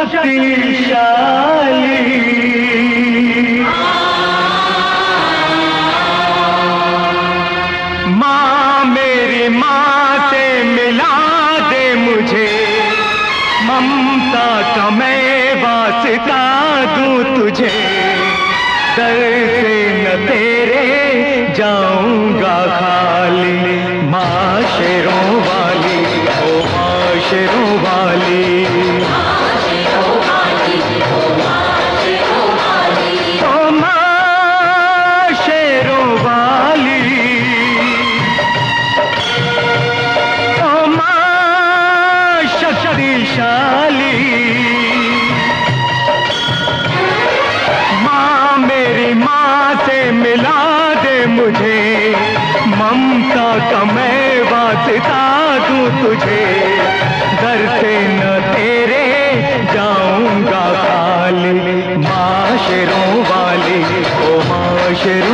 शक्तिशाली। माँ मेरी माँ से मिला दे मुझे, ममता का मैं वास्ता दूं तुझे। दर से न तेरे जाऊंगा खाली। माँ शेरों वाली, ओ माँ शेरों वाली। माँ मेरी माँ से मिला दे मुझे, ममता का मैं वास्ता दूं तुझे। दर से न तेरे जाऊंगा खाली। माँ शेरों वाली, ओ माँ शेरों